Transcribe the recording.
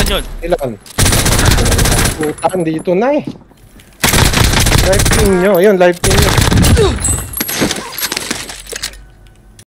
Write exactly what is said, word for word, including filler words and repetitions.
yun? Ilan? Putaan dito na eh. Live team nyo. Ayun, live team nyo.